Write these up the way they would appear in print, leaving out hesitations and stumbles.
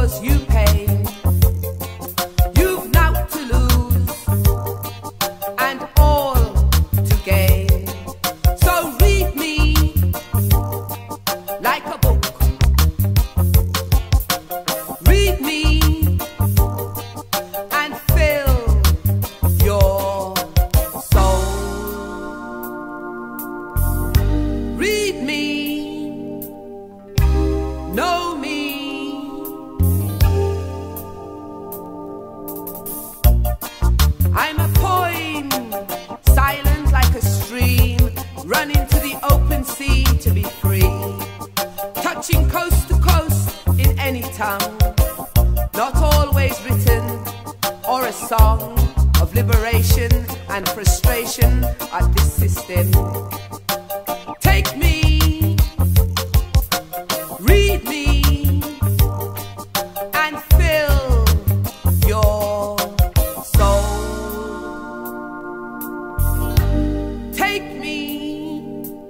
cause you pain. You've now to lose and all to gain. So read me like a book. Read me and fill your soul. Read me, know me. I'm a poem, silent like a stream, running to the open sea to be free, touching coast to coast in any tongue, not always written or a song of liberation and frustration at this system. Take me, read me, and fill your soul. Take me,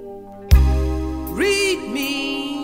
read me.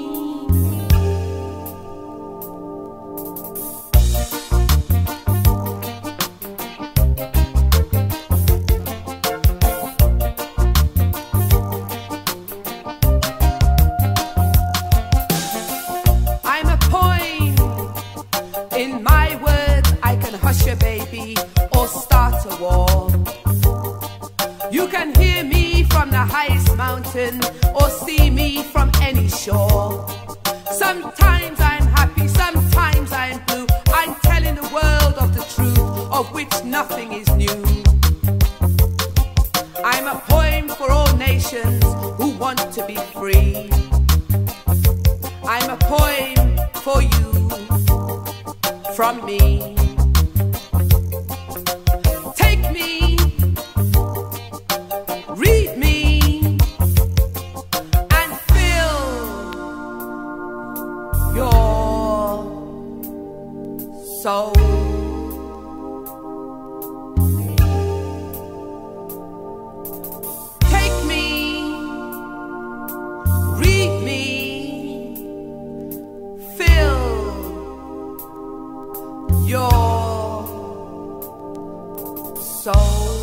I'm a poem. In my words, I can hush a baby or start a war. You can hear me from the highest mountain or see me from any shore. Sometimes I'm happy, sometimes I'm blue. I'm telling the world of the truth, of which nothing is new. I'm a poem for all nations who want to be free. I'm a poem for you, from me. Take me, read me, and fill your soul. Take me, read me, fill your soul.